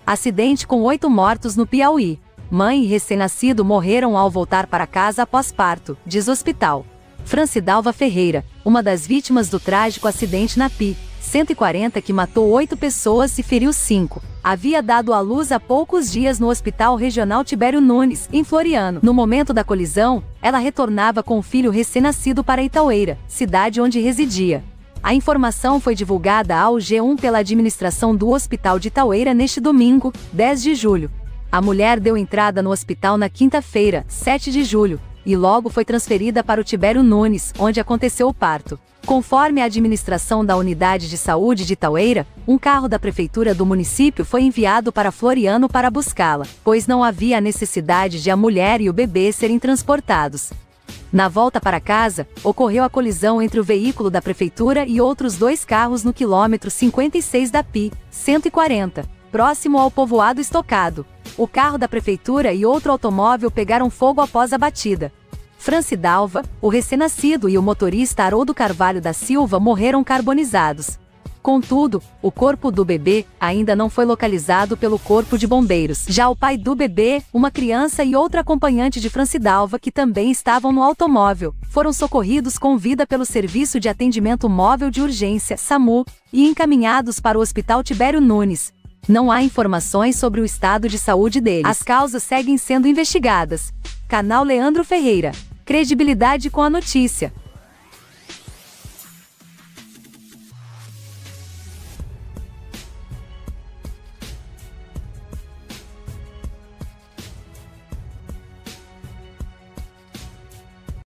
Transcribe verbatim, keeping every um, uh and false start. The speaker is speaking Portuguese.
Acidente com oito mortos no Piauí. Mãe e recém-nascido morreram ao voltar para casa após parto, diz hospital. Francidalva Ferreira, uma das vítimas do trágico acidente na P I cento e quarenta que matou oito pessoas e feriu cinco, havia dado à luz há poucos dias no Hospital Regional Tibério Nunes, em Floriano. No momento da colisão, ela retornava com o filho recém-nascido para Itaueira, cidade onde residia. A informação foi divulgada ao G um pela administração do Hospital de Itaueira neste domingo, dez de julho. A mulher deu entrada no hospital na quinta-feira, sete de julho, e logo foi transferida para o Tibério Nunes, onde aconteceu o parto. Conforme a administração da Unidade de Saúde de Itaueira, um carro da prefeitura do município foi enviado para Floriano para buscá-la, pois não havia necessidade de a mulher e o bebê serem transportados. Na volta para casa, ocorreu a colisão entre o veículo da prefeitura e outros dois carros no quilômetro cinquenta e seis da P I cento e quarenta, próximo ao povoado Estocado. O carro da prefeitura e outro automóvel pegaram fogo após a batida. Francidalva, o recém-nascido e o motorista Haroldo Carvalho da Silva morreram carbonizados. Contudo, o corpo do bebê ainda não foi localizado pelo Corpo de Bombeiros. Já o pai do bebê, uma criança e outra acompanhante de Francidalva que também estavam no automóvel, foram socorridos com vida pelo Serviço de Atendimento Móvel de Urgência, SAMU, e encaminhados para o Hospital Tibério Nunes. Não há informações sobre o estado de saúde deles. As causas seguem sendo investigadas. Canal Leandro Ferreira. Credibilidade com a notícia.